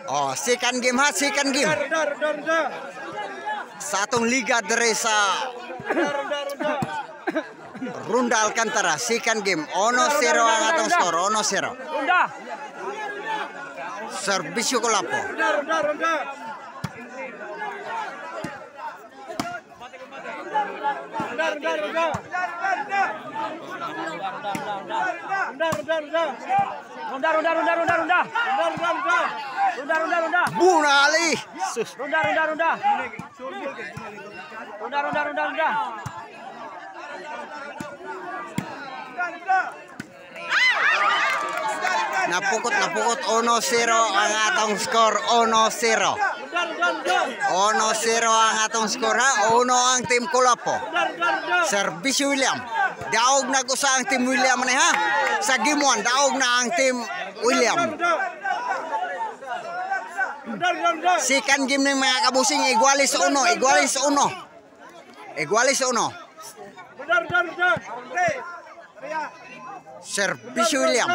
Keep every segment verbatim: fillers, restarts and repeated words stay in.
Oh, second game ha, second game. Satong Liga Deresa Runda Alcantara, second game. Ono zero ang atong skor, ono zero. Serbisyo Kulapo. Ronda, ronda, ronda, ronda, ronda. Ronda, ronda, ronda. Buna Ali. Ronda, ronda, ronda. Ronda, ronda, ronda, ronda. Napukot, napukot. Ono zero ang atong skor, ono zero. Ono zero ang atong skor ha. Ono ang Team Kulapo. Serbisyo William. Daog na ko sa ang Team William ni ha. Sa game one, daog na ang Team William. Second game ng mga kabusing, igualis uno, igualis uno. Igualis uno. Serbisyo William.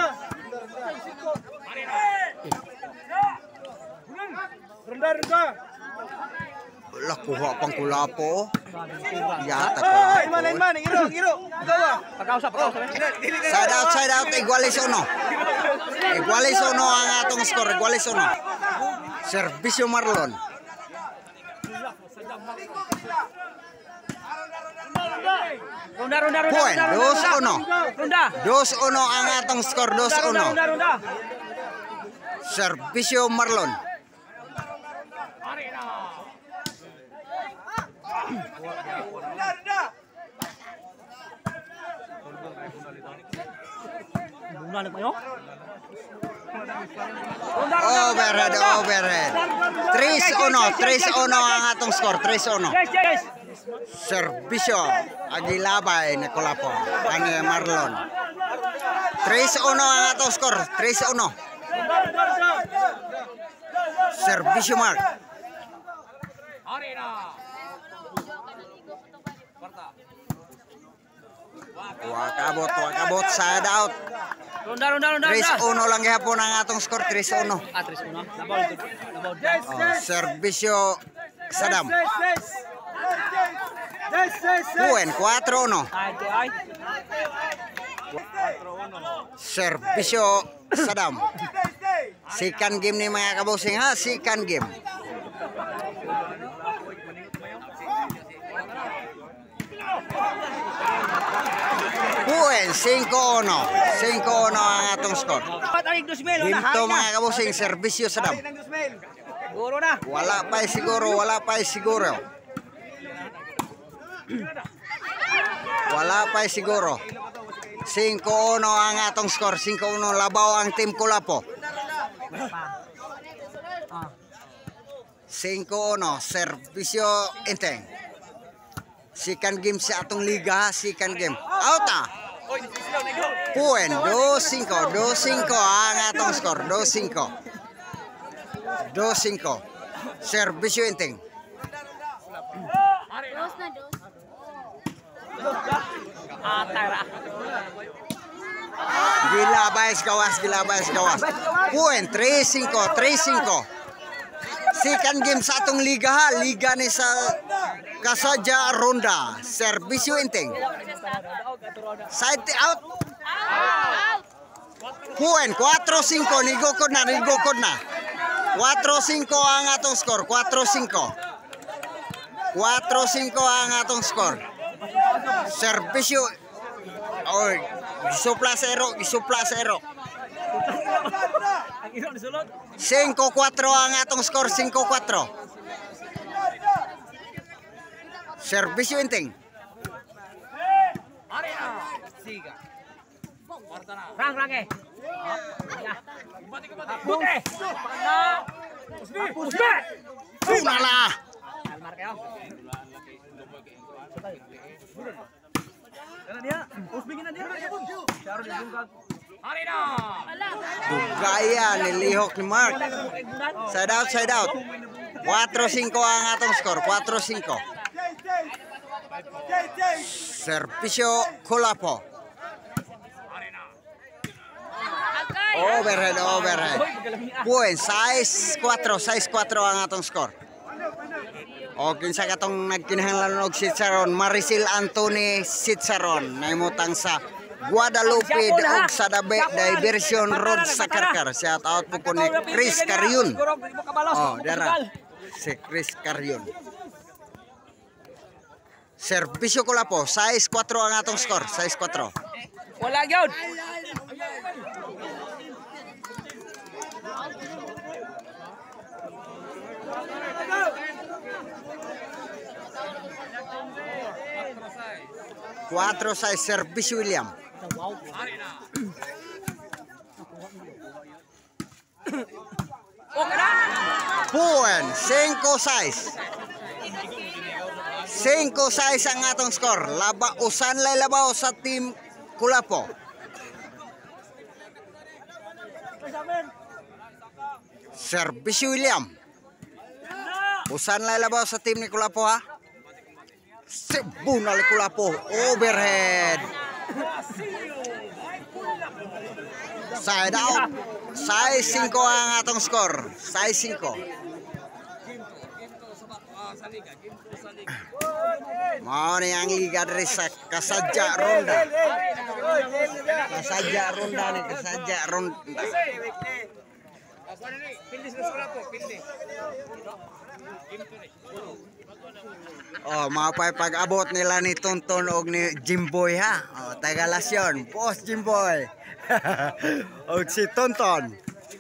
Wala kuha pang Kulapo. Yata Kulapo. Side out, side out, igualis uno. Igualis uno ang atong skor, igualis uno. Serbisyo Marlon. Ronda, ronda, ronda. Point, dos uno. Ronda. Dos uno ang atong skor, dos uno. Ronda, ronda. Serbisyo Marlon. Overhead, overhead. Tres uno, tres uno ang atong skor, tres uno. Yes, yes. Serbisyo Agilabay ni Kulapo, ani Marlon. Tres uno ang atong skor, tres uno. Serbisyo Mark. Wakabot, wakabot, side out. Ronda, ronda, ronda. tres uno lang gihapon ang atong skor, tres uno. Ah, tres uno. Nabol. Nabol. Oh, Serbisyo Sadam. Puen, cuatro uno. Ay, ay. Serbisyo Sadam. Second game ni mga kabusing ha, second game. Puen, cinco uno. cinco uno ang atong skor. Hinto mga kabusing, Serbisyo Sadam. Guro na. Wala pa siguro, wala pa siguro. Wala pa siguro. cinco uno ang atong skor, cinco uno labaw ang Team Kulapo. cinco uno Serbisyo Inteng. Second game sa atong liga, second game. Out ah. Puen, dos cinco, dos cinco ang atong skor, dos cinco. dos cinco. Serbisyo Inteng. Dos na dos. Atara. Gilabay gawas, gilabay gawas. Puen, tres cinco, tres cinco. Second game sa atong liga ha, liga ni sa Kasadja Ronda. Serbisyo Inteng. Side out. Puen, cuatro cinco, nigukod na, nigukod na. cuatro cinco ang atong skor, cuatro cinco. cuatro cinco ang atong skor. Serbisyo. Oh, isupla zero, isupla zero. cinco cuatro ang atong skor, cinco cuatro. Serbisyo Inteng. Rang, rang eh. Putih. Usbe. Unala. Gaya nilihok ni Mark. Side out, side out. cuatro cinco ang atong skor, cuatro cinco. Serbisyo Kulapo. Agay. Overhead, overhead. Point, size four, size four ang atong score. O kinsa katong nagkinahanglan og Sitsaron, Maricel Anthony Sitsaron, naimutang sa Guadalupe og sa Dabe Diversion Road sa Karkar. Shout out po ko ni Chris Carrion. Oh, dara. Si Chris Carrion. Serbisyo ko la po, size four ang atong score, size four. Wala gyud. Cuatro size service William. Puan, cinco size. Cinco size ang atong score. Laba usan lay labaw sa team Kulapo. Service William. Usan lay labaw sa team ni Kulapo ha. Sebuna li Kulapo, overhead. Side out. Size five ang atong score. Size five. Mao ni ang liga diri sa Kasadja Ronda. Kasadja Ronda ni Kasadja Ronda. Oh, mapay pag-abot nila ni Tonton og ni Jimboy ha. Oh, Tagalasyon, boss Jimboy. Og si Tonton.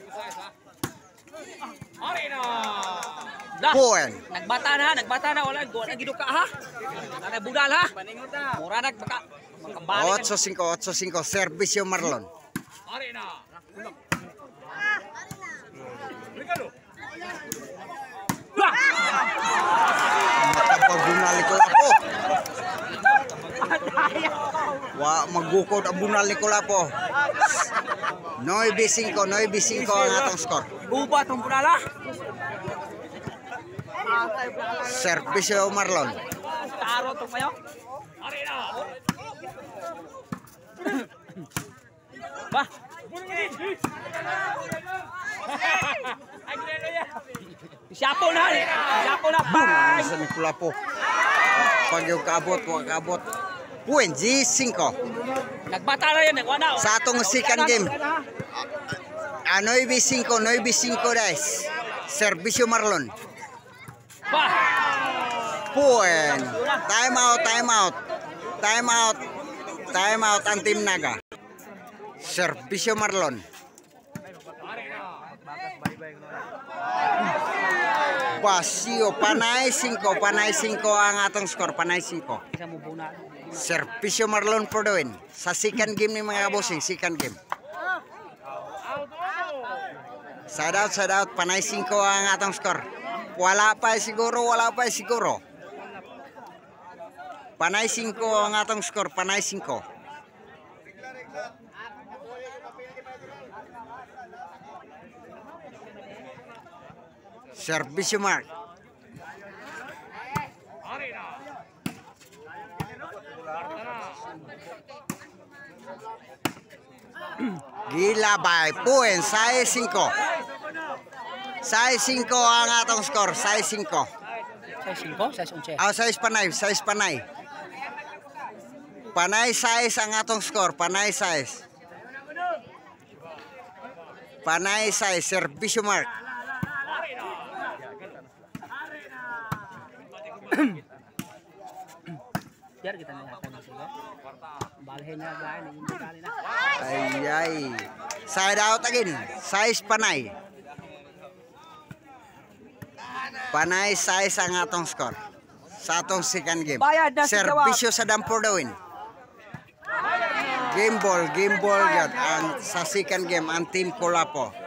Puan. Nagbata na, nagbata na wala go na giduka ha. Ana budal ha. Mura nag baka makabalik. eight five, eight five, Servicio Marlon. Arena. Makapagbunal ko lapo. Wa magukod ang bunal ni Kulapo. nine five, nine five ang atong score. Uba tong budala. Servicio Marlon. Taro tong mayo. Arena. Bah. Siapo na. Siapo na. Boom! Sa ni Kulapo. Pag yung kaabot, huwag kaabot. Puwen, G five. Nagbata na yan. Nagwana. Sa atong second game. Ah, nine five, nine five guys. Servicio Marlon. Bah. Puwen. Time out, time out. Time out. Time out ang Team Naga. Servicio Marlon. Basio, panay five, panay five ang atong score, panay five. Servicio Marlon for the win. Sa second game ni mga bossing, second game. Side out, side out, panay five ang atong score. Wala pa siguro, wala pa siguro. Panay five ang atong score, panay five. Servicio Mark. Gilabay, Puwen, size five. Size five ang atong score, size five. Size five, size eleven. Ah, size panay, size panay. Panay size ang atong score, panay size. Panay size, Servicio Mark. Biar kita lihat sila. Balhin na gain, hindi dali na. Ay ay. Side out again. Size panay. Panay size ang atong score. Sa atong second game. Servicio sa Dampor daw win. Game ball, game ball yun. Ang sa second game ang Team Kulapo.